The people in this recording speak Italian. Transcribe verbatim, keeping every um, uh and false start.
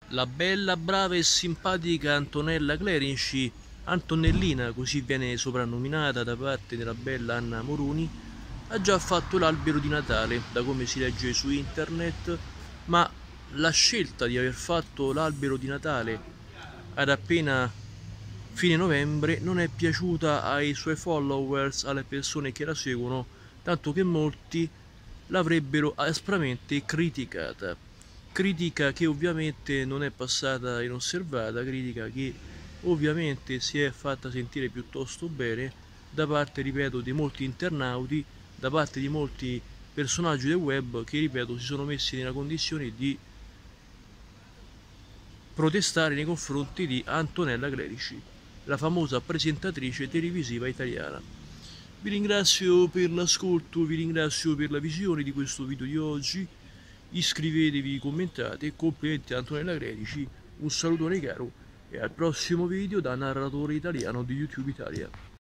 La bella, brava e simpatica Antonella Clerici, Antonellina, così viene soprannominata da parte della bella Anna Moroni, ha già fatto l'albero di Natale, da come si legge su internet, ma la scelta di aver fatto l'albero di Natale ad appena fine novembre non è piaciuta ai suoi followers, alle persone che la seguono, tanto che molti l'avrebbero aspramente criticata. Critica che ovviamente non è passata inosservata, critica che ovviamente si è fatta sentire piuttosto bene da parte, ripeto, di molti internauti, da parte di molti personaggi del web che, ripeto, si sono messi nella condizione di protestare nei confronti di Antonella Clerici, la famosa presentatrice televisiva italiana. Vi ringrazio per l'ascolto, vi ringrazio per la visione di questo video di oggi. Iscrivetevi, commentate, complimenti a Antonella Clerici, un salutone caro e al prossimo video da narratore italiano di YouTube Italia.